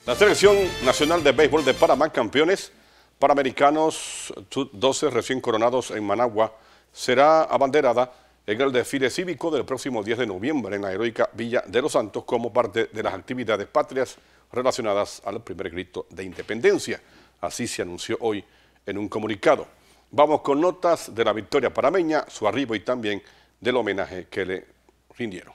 La Selección Nacional de Béisbol de Panamá, campeones panamericanos sub-12 recién coronados en Managua, será abanderada en el desfile cívico del próximo 10 de noviembre en la heroica Villa de los Santos como parte de las actividades patrias relacionadas al primer grito de independencia. Así se anunció hoy en un comunicado. Vamos con notas de la victoria panameña, su arribo y también del homenaje que le rindieron.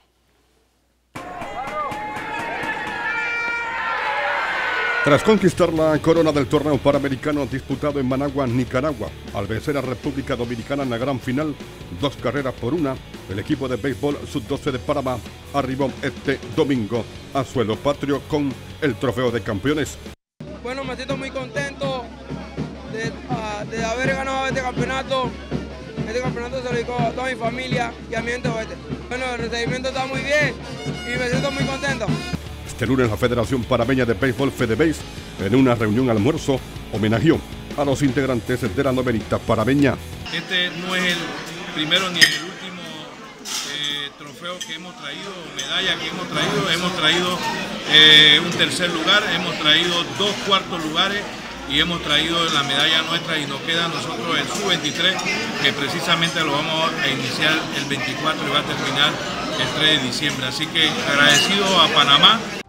Tras conquistar la corona del torneo panamericano disputado en Managua, Nicaragua, al vencer a República Dominicana en la gran final, 2-1, el equipo de béisbol sub-12 de Panamá arribó este domingo a suelo patrio con el trofeo de campeones. Bueno, me siento muy contento de haber ganado este campeonato. Este campeonato se lo dedico a toda mi familia y a mi gente oeste. Bueno, el recibimiento está muy bien y me siento muy contento. Este lunes la Federación Panameña de Béisbol, FedeBéis, en una reunión almuerzo, homenajeó a los integrantes de la novenita panameña. Este no es el primero ni el último trofeo que hemos traído, medalla que hemos traído. Hemos traído un tercer lugar, hemos traído 2 cuartos lugares y hemos traído la medalla nuestra y nos queda a nosotros el sub-23, que precisamente lo vamos a iniciar el 24 y va a terminar el 3 de diciembre. Así que agradecido a Panamá.